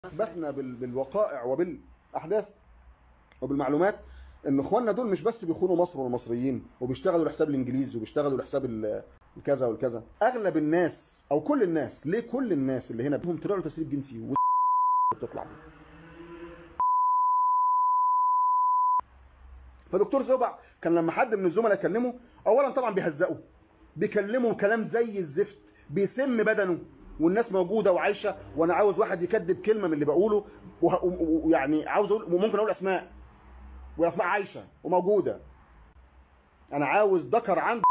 اثبتنا بالوقائع وبالاحداث وبالمعلومات ان اخواننا دول مش بس بيخونوا مصر والمصريين وبيشتغلوا لحساب الانجليز وبيشتغلوا لحساب الكذا والكذا. اغلب الناس او كل الناس، ليه كل الناس اللي هنا بيهم طلعوا تسريب جنسي بتطلع. فدكتور زوبع كان لما حد من الزملاء يكلمه، اولا طبعا بيهزقه، بيكلمه كلام زي الزفت، بيسم بدنه والناس موجوده وعايشه، وانا عاوز واحد يكذب كلمه من اللي بقوله، ويعني عاوز اقول، وممكن اقول اسماء، والاسماء عايشه وموجوده. انا عاوز ذكر عند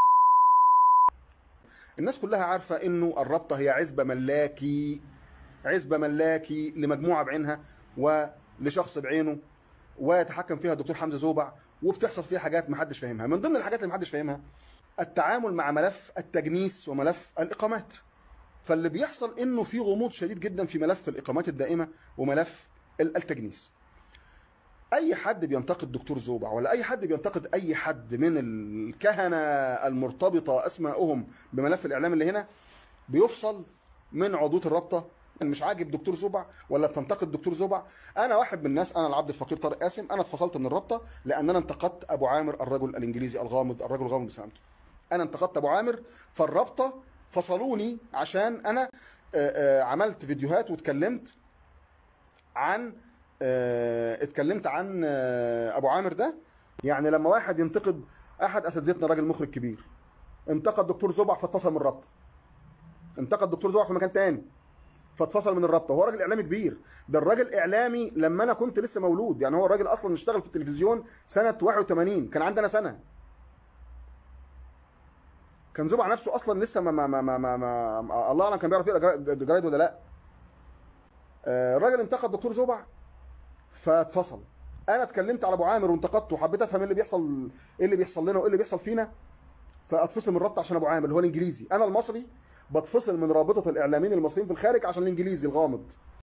الناس كلها عارفه انه الرابطه هي عزبه ملاكي، عزبه ملاكي لمجموعه بعينها ولشخص بعينه، ويتحكم فيها الدكتور حمزه زوبع، وبتحصل فيها حاجات محدش فاهمها. من ضمن الحاجات اللي محدش فاهمها التعامل مع ملف التجنيس وملف الاقامات. فاللي بيحصل انه في غموض شديد جدا في ملف الاقامات الدائمه وملف التجنيس. اي حد بينتقد دكتور زوبع ولا اي حد بينتقد اي حد من الكهنه المرتبطه اسماءهم بملف الاعلام اللي هنا بيفصل من عضويه الرابطه. مش عاجب دكتور زوبع ولا بتنتقد دكتور زوبع. انا واحد من الناس، انا العبد الفقير طارق قاسم، انا اتفصلت من الرابطه لان انا انتقدت ابو عامر الرجل الانجليزي الغامض، الرجل الغامض بسلامته. انا انتقدت ابو عامر، فالرابطه فصلوني عشان انا عملت فيديوهات واتكلمت عن ابو عامر ده. يعني لما واحد ينتقد احد اساتذتنا، راجل مخرج كبير، انتقد دكتور زوبع فاتفصل من الرابطه، انتقد دكتور زوبع في مكان تاني فاتفصل من الرابطه. وهو راجل اعلامي كبير، ده الراجل اعلامي لما انا كنت لسه مولود. يعني هو الراجل اصلا اشتغل في التلفزيون سنه 81، كان عندنا سنه. كان زوبع نفسه اصلا لسه الله اعلم كان بيعرف يقرا جرايد ولا لا. الراجل انتقد دكتور زوبع فاتفصل. انا اتكلمت على ابو عامر وانتقدته وحبيت افهم ايه اللي بيحصل، ايه اللي بيحصل لنا وايه اللي بيحصل فينا، فاتفصل من الرابطه عشان ابو عامر اللي هو الانجليزي. انا المصري بتفصل من رابطه الاعلاميين المصريين في الخارج عشان الانجليزي الغامض.